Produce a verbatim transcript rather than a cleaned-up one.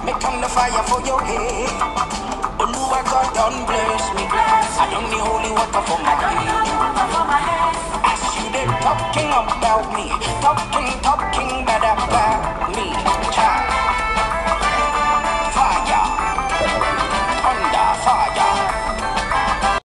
Make come the fire for your head. The Lord God done bless me. I don't need holy water for my head. As you they talking about me, talking, talking bad about